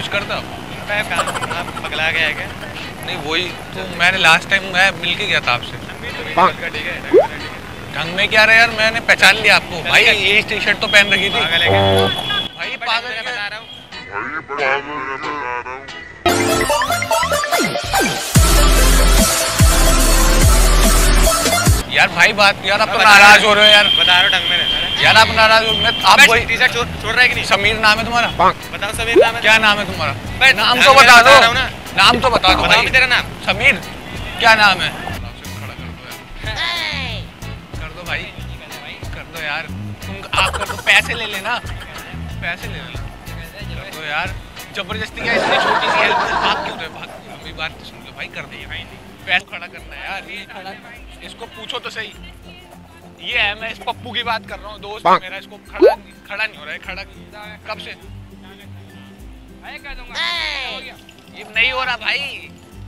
कुछ करता हो? आप पगला गया है क्या? नहीं वही तो मैंने लास्ट टाइम मैं मिल के गया था आपसे। ढंग में क्या रहा यार, मैंने पहचान लिया आपको भाई, यही टी शर्ट तो पहन रखी थी भाई। पागल बता रहा हूँ यार भाई बात यार, आप तो नाराज हो रहे हो यार। बता रहा हूँ ढंग में रहना यार, आप नाराज हो। मैं आप वही टी शर्ट छोड़ रहा है कि नहीं? समीर नाम है तुम्हारा? बताओ समीर नाम है। क्या नाम है तुम्हारा? नाम ढंग तो में बता दो ना। नाम तो बता दो भाई। तेरा नाम समीर क्या नाम है? कर दो भाई, कर दो यार, तुम आप कर दो, पैसे ले लेना, पैसे ले लेना, कर दो यार। जबरदस्ती क्या, इतनी छोटी सी हेल्प भाग क्यों रहे? भाग मेरी बात तो सुन लो भाई, कर दो पैसे खड़ा करना है यार। ये खड़ा, इसको पूछो तो सही। ये है, मैं इस पप्पू की बात कर रहा हूँ, दोस्त है मेरा। इसको खड़ा नहीं हो रहा है, खड़ा कब से ये नहीं हो रहा भाई।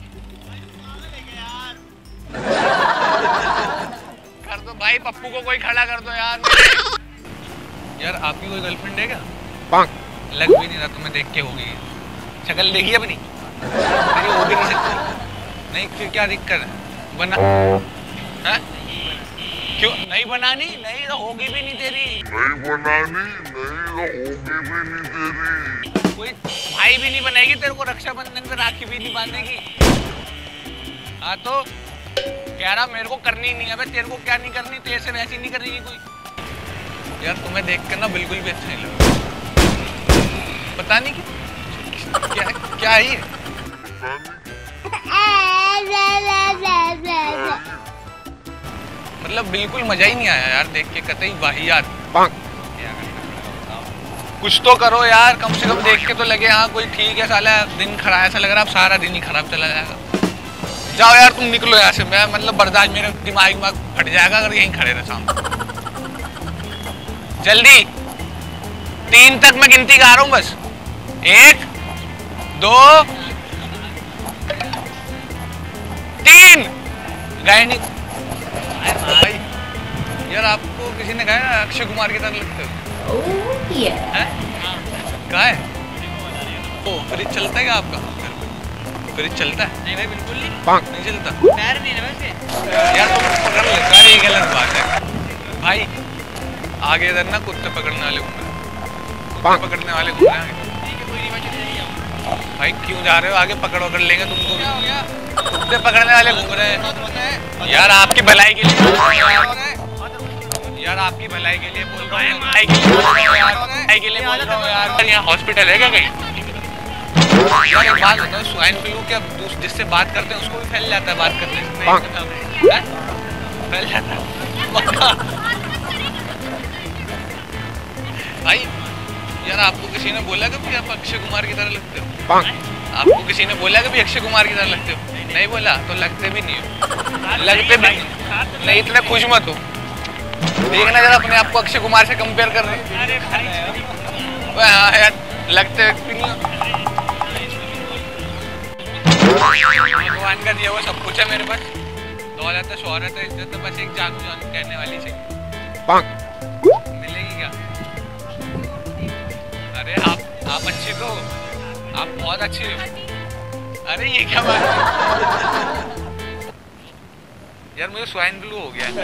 कर दो भाई, पप्पू को कोई खड़ा कर दो यार। यार आपकी कोई गर्लफ्रेंड है क्या? लग भी नहीं रहा तुम्हें देख के होगी, शक्ल देखी अपनी, नहीं हो भी नहीं सकती। नहीं फिर क्या दिक्कत है? बना है? क्यों नहीं बनानी? नहीं तो होगी भी नहीं तेरी। नहीं बनानी, नहीं तो होगी भी नहीं तेरी। कोई भाई भी नहीं बनेगी तेरे को, रक्षाबंधन पे राखी भी नहीं बांधेगी। हाँ तो कह रहा मेरे को करनी नहीं है। तेरे को क्या नहीं करनी? तेरे से वैसी नहीं करेगी कोई। यार तुम्हें देख कर ना बिल्कुल भी अच्छा नहीं लगा। पता नहीं क्या क्या है ये? मतलब बिल्कुल मजा ही नहीं आया यार देख के, कतई वाहियात। कुछ तो करो यार, कम से कम देख के तो लगे हाँ कोई ठीक है। साला दिन खराब ऐसा लग रहा है, अब सारा दिन ही खराब चला जाएगा। जाओ यार तुम निकलो यहाँ से, मैं मतलब बर्दाश्त, मेरा दिमाग फट जाएगा अगर यहीं खड़े रहे सामने। जल्दी 3 तक मैं गिनती गा रहा हूँ बस। 1 2 3 गाय नहीं भाई। यार आपको किसी ने कहा अक्षय कुमार की तरह लगते हो? कहा है? ओ फ्रिज चलता है क्या आपका? फ्रिज चलता है? नहीं भाई बिल्कुल नहीं चलता। पैर नहीं है वैसे यार, तुम पकड़ ले यार, ये गलत बात है भाई। आगे इधर ना कुत्ते पकड़ने वाले घूम रहे, कुत्ते पकड़ने वाले घूम रहे हैं भाई। क्यों जा रहे हो आगे? पकड़ लेंगे तुमको। कुत्ते पकड़ने वाले घूम रहे हैं यार, आपकी भलाई के लिए यार, आपकी भलाई के लिए बोल रहा हूँ, भलाई के लिए बोल रहा हूँ यार। यहाँ हॉस्पिटल है क्या कहीं? यार एक बात बताओ, स्वाइन फ्लू क्या जिससे बात करते हैं उसको भी फैल जाता है? बात करते हैं फैल जाता है पक्का भाई। यार आपको किसी ने बोला कि आप अक्षय कुमार की तरह लगते हो? आपको किसी ने बोला कि अक्षय कुमार की तरह लगते हो? नहीं बोला तो लगते भी नहीं हो। लगते भी नहीं, इतने खुश मत हो। देखना जरा अपने आप को अक्षय कुमार से कंपेयर कर रहे हैं। हाँ यार लगते भी नहीं हो। भगवान का दिया वो सब कुछ है मेरे पास, दौलत है, शोहरत है, इज्जत है, बस एक जानू जानू कहने वाली चाहिए। मिलेगी क्या? अरे आप अच्छी तो, आप बहुत अच्छी हो। अरे ये क्या बात है यार, मुझे स्वाइन फ्लू हो गया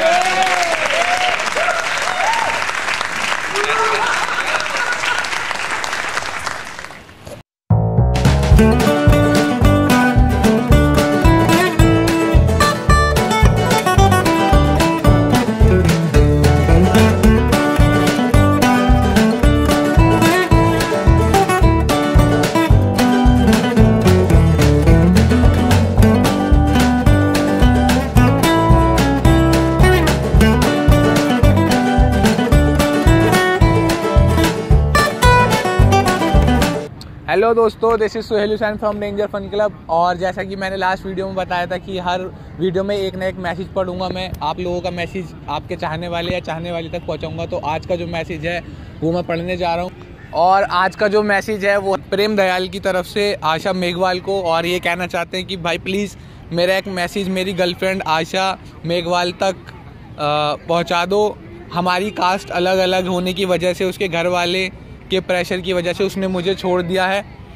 हेलो दोस्तों, this is Suhail Hussain from Danger Fun Club. और जैसा कि मैंने लास्ट वीडियो में बताया था कि हर वीडियो में एक ना एक मैसेज पढ़ूंगा मैं, आप लोगों का मैसेज आपके चाहने वाले या चाहने वाली तक पहुंचाऊंगा। तो आज का जो मैसेज है वो मैं पढ़ने जा रहा हूं। और आज का जो मैसेज है वो प्रेम दयाल की तरफ से आशा मेघवाल को, और ये कहना चाहते हैं कि भाई प्लीज़ मेरा एक मैसेज मेरी गर्लफ्रेंड आशा मेघवाल तक पहुँचा दो। हमारी कास्ट अलग अलग होने की वजह से, उसके घर वाले के प्रेशर की वजह से उसने मुझे छोड़ दिया है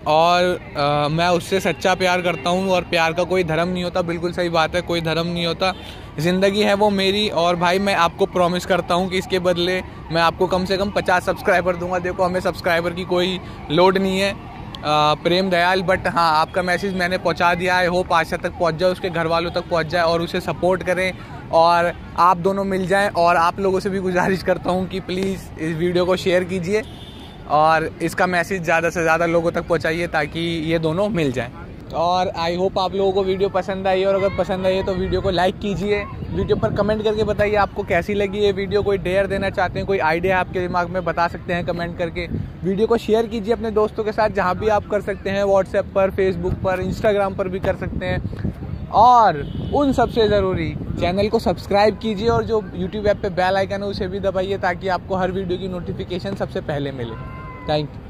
और मैं उससे सच्चा प्यार करता हूँ और प्यार का कोई धर्म नहीं होता। बिल्कुल सही बात है, कोई धर्म नहीं होता। ज़िंदगी है वो मेरी। और भाई मैं आपको प्रॉमिस करता हूँ कि इसके बदले मैं आपको कम से कम 50 सब्सक्राइबर दूंगा। देखो हमें सब्सक्राइबर की कोई लोड नहीं है, प्रेम दयाल, बट हाँ आपका मैसेज मैंने पहुँचा दिया है। होप आशा तक पहुँच जाए, उसके घर वालों तक पहुँच जाए और उसे सपोर्ट करें और आप दोनों मिल जाएं। और आप लोगों से भी गुजारिश करता हूँ कि प्लीज़ इस वीडियो को शेयर कीजिए और इसका मैसेज ज़्यादा से ज़्यादा लोगों तक पहुँचाइए ताकि ये दोनों मिल जाएं। और आई होप आप लोगों को वीडियो पसंद आई, और अगर पसंद आई है तो वीडियो को लाइक कीजिए। वीडियो पर कमेंट करके बताइए आपको कैसी लगी ये वीडियो। कोई डेयर देना चाहते हैं, कोई आइडिया आपके दिमाग में, बता सकते हैं कमेंट करके। वीडियो को शेयर कीजिए अपने दोस्तों के साथ, जहाँ भी आप कर सकते हैं, व्हाट्सएप पर, फेसबुक पर, इंस्टाग्राम पर भी कर सकते हैं। और उन सबसे ज़रूरी, चैनल को सब्सक्राइब कीजिए और जो यूट्यूब ऐप पे बेल आइकन है उसे भी दबाइए ताकि आपको हर वीडियो की नोटिफिकेशन सबसे पहले मिले। Thank you.